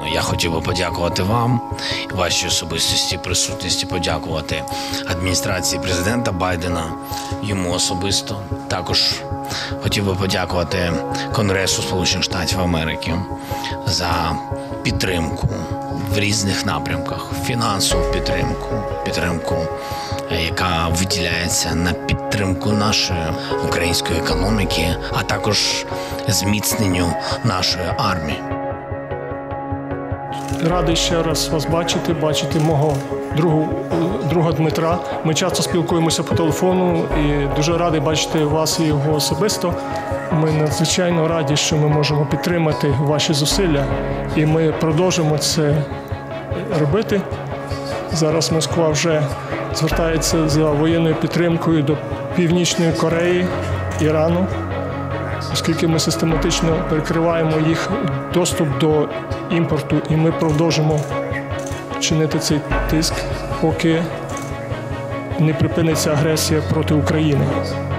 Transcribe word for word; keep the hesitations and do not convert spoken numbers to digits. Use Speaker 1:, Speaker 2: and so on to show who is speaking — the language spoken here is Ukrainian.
Speaker 1: Я хотів би подякувати вам, вашій особистості, присутності, подякувати адміністрації президента Байдена, йому особисто. Також хотів би подякувати Конгресу Сполучених Штатів Америки за підтримку в різних напрямках, фінансову підтримку, підтримку, яка виділяється на підтримку нашої української економіки, а також зміцненню нашої армії.
Speaker 2: Радий ще раз вас бачити, бачити мого другу, друга Дмитра. Ми часто спілкуємося по телефону і дуже радий бачити вас і його особисто. Ми надзвичайно раді, що ми можемо підтримати ваші зусилля, і ми продовжимо це робити. Зараз Москва вже звертається за воєнною підтримкою до Північної Кореї, Ірану, оскільки ми систематично перекриваємо їх доступ до імпорту, і ми продовжимо чинити цей тиск, поки не припиниться агресія проти України.